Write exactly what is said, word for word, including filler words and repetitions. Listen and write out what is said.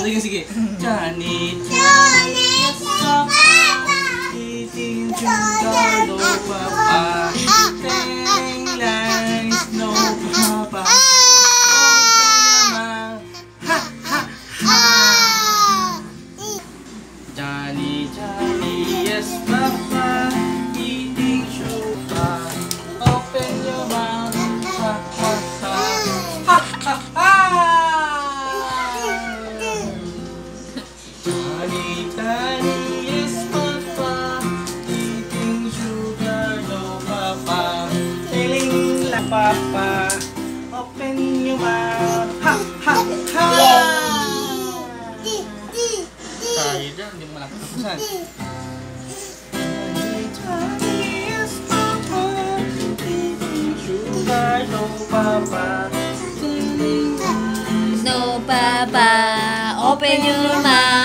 sige, sige. Johnny, Johnny, yes, Papa. Eating sugar, no, Papa. Telling lies, no, Papa. Open your mouth. Ha, ha, ha. Johnny, Johnny, yes, Papa. Eating sugar. Open your mouth. Ha, ha, ha. Ha, ha, ha. Johnny, Johnny, yes, Papa. Eating sugar, no, Papa. Telling la, Papa. Open your mouth. Ha, ha, ha. Tayo dyan, hindi mo nakatapusan. Johnny, Johnny, yes, Papa. Eating sugar, no, Papa. Telling No, Papa. Open your mouth.